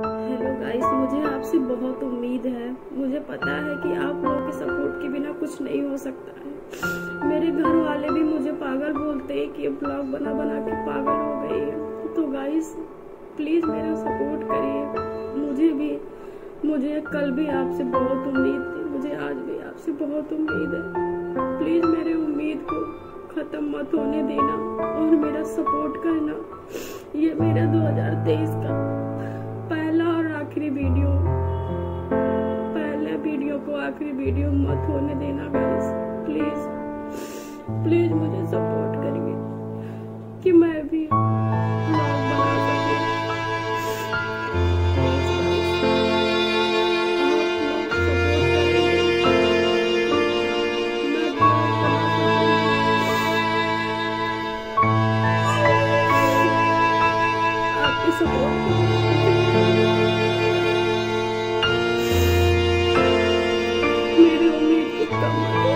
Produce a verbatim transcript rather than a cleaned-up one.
Hello guys, मुझे आपसे बहुत उम्मीद है। मुझे पता है कि आप लोगों के सपोर्ट के बिना कुछ नहीं हो सकता है। मेरे घर वाले भी मुझे पागल बोलते हैं कि ब्लॉग बना बना के पागल हो गई है। तो गाइस प्लीज़ मेरा सपोर्ट करिए। मुझे भी मुझे कल भी आपसे बहुत उम्मीद थी, मुझे आज भी आपसे बहुत उम्मीद है। प्लीज़ मेरे उम्मीद को ख़त्म मत होने देना और मेरा सपोर्ट करना। ये मेरा दो हज़ार तेईस का पहला और आखिरी वीडियो पहले वीडियो को आखिरी वीडियो मत होने देना गाइस। प्लीज प्लीज मुझे सपोर्ट करिए कि मैं भी ब्लॉग बना सकूं। आपके सपोर्ट मेरी उम्मीद को कम